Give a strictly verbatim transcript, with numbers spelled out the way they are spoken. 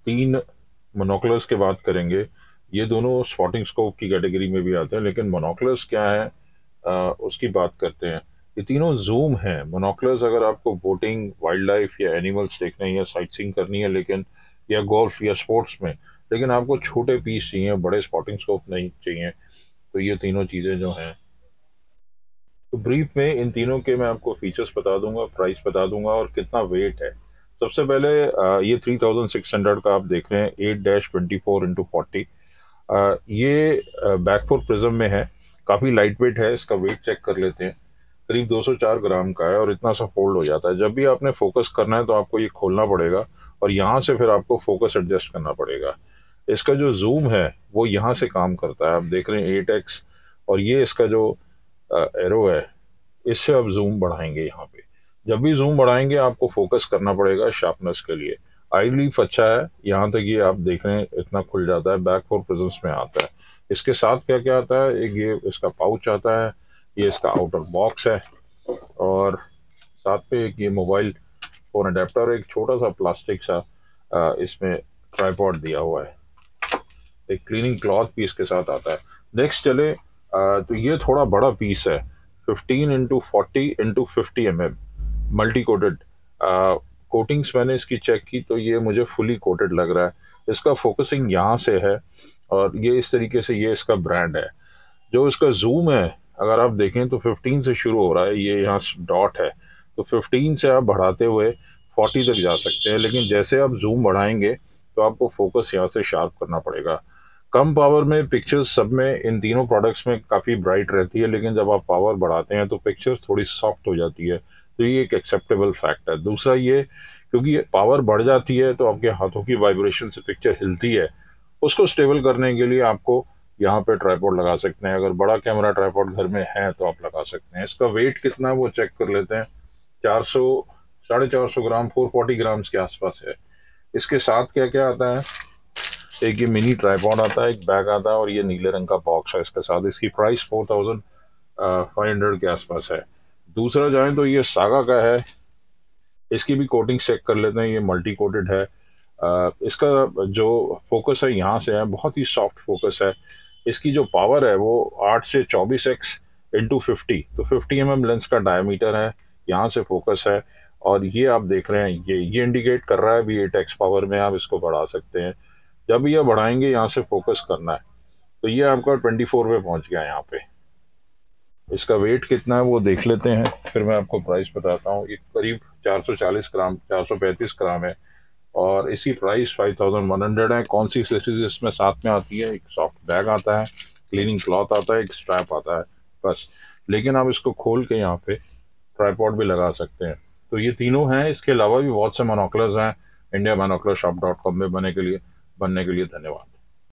तीन मोनोकुलर्स की बात करेंगे। ये दोनों स्पॉटिंग स्कोप की कैटेगरी में भी आते हैं, लेकिन मोनोकुलर्स क्या है, अ, उसकी बात करते हैं। ये तीनों जूम हैं। मोनोकुलर्स अगर आपको बोटिंग, वाइल्ड लाइफ या एनिमल्स देखने हैं या साइट सीइंग करनी है, लेकिन या गोल्फ या स्पोर्ट्स में, लेकिन आपको छोटे पीस चाहिए, बड़े स्पॉटिंग स्कोप नहीं चाहिए, तो ये तीनों चीज़ें जो हैं। तो ब्रीफ में इन तीनों के मैं आपको फीचर्स बता दूंगा, प्राइस बता दूंगा और कितना वेट है। सबसे पहले अ, ये थ्री थाउजेंड सिक्स हंड्रेड का आप देख रहे हैं, eight dash twenty four into forty. ये बैकफोर प्रिज्म में है, काफ़ी लाइट वेट है। इसका वेट चेक कर लेते हैं। करीब दो सौ चार ग्राम का है और इतना सा फोल्ड हो जाता है। जब भी आपने फोकस करना है तो आपको ये खोलना पड़ेगा और यहाँ से फिर आपको फोकस एडजस्ट करना पड़ेगा। इसका जो जूम है वो यहाँ से काम करता है। आप देख रहे हैं एट एक्स, और ये इसका जो एरो है, इससे आप जूम बढ़ाएंगे। यहाँ पे जब भी जूम बढ़ाएंगे आपको फोकस करना पड़ेगा शार्पनेस के लिए। आई लीफ अच्छा है, यहाँ तक ये आप देख रहे हैं इतना खुल जाता है, बैक फोर प्रिजम्स में आता है। इसके साथ क्या क्या आता है, एक ये इसका पाउच आता है, ये इसका आउटर बॉक्स है, और साथ पे एक ये मोबाइल फोन अडेप्टर और एक छोटा सा प्लास्टिक सा अ, इसमें ट्राइपॉड दिया हुआ है। एक क्लीनिंग क्लॉथ भी इसके साथ आता है। नेक्स्ट चले, अ, तो ये थोड़ा बड़ा पीस है, fifteen into forty into fifty M M multi coated. Coatings मैंने इसकी चेक की तो ये मुझे फुली कोटेड लग रहा है। इसका फोकसिंग यहाँ से है और ये इस तरीके से, ये इसका ब्रांड है। जो इसका जूम है, अगर आप देखें तो फिफ्टीन से शुरू हो रहा है, ये यहाँ डॉट है, तो फिफ्टीन से आप बढ़ाते हुए फोर्टी तक जा सकते हैं। लेकिन जैसे आप जूम बढ़ाएंगे तो आपको फोकस यहाँ से शार्प करना पड़ेगा। कम पावर में पिक्चर्स सब में, इन तीनों प्रोडक्ट्स में काफ़ी ब्राइट रहती है, लेकिन जब आप पावर बढ़ाते हैं तो पिक्चर्स थोड़ी सॉफ्ट हो जाती है। तो ये एक एक्सेप्टेबल फैक्ट है। दूसरा ये, क्योंकि पावर बढ़ जाती है तो आपके हाथों की वाइब्रेशन से पिक्चर हिलती है। उसको स्टेबल करने के लिए आपको यहाँ पे ट्राइपॉड लगा सकते हैं। अगर बड़ा कैमरा ट्राइपॉड घर में है तो आप लगा सकते हैं। इसका वेट कितना है वो चेक कर लेते हैं। चार सौ, साढ़े चार सौ ग्राम, फोर फोर्टी ग्राम्स के आसपास है। इसके साथ क्या क्या आता है, एक ये मिनी ट्राइपॉड आता है, एक बैग आता है और ये नीले रंग का बॉक्स है इसके साथ। इसकी price four thousand five hundred के आसपास है। दूसरा जाए तो ये सागा का है। इसकी भी कोटिंग चेक कर लेते हैं। ये मल्टी कोटेड है। अ, इसका जो फोकस है यहाँ से है, बहुत ही सॉफ्ट फोकस है। इसकी जो पावर है वो आठ से चौबीस एक्स इंटू फिफ्टी, तो फिफ्टी एम एम लेंस का डायमीटर है, यहाँ से फोकस है। और ये आप देख रहे हैं, ये ये इंडिकेट कर रहा है भी एट एक्स पावर में आप इसको बढ़ा सकते हैं। जब भी ये बढ़ाएंगे यहाँ से फोकस करना है। तो ये आपका ट्वेंटी फोर पे पहुंच गया यहाँ पे। इसका वेट कितना है वो देख लेते हैं, फिर मैं आपको प्राइस बताता हूँ। ये करीब चार सौ चालीस ग्राम, चार सौ पैंतीस ग्राम है और इसकी price five thousand one hundred है। कौन सी एक्सेसरीज इसमें साथ में आती है, एक सॉफ्ट बैग आता है, क्लीनिंग क्लॉथ आता है, एक स्ट्रैप आता है, बस। लेकिन आप इसको खोल के यहाँ पे ट्राईपॉड भी लगा सकते हैं। तो ये तीनों हैं। इसके अलावा भी बहुत से मोनोकुलर्स हैं India monocular shop dot com में बने के लिए बनने के लिए धन्यवाद।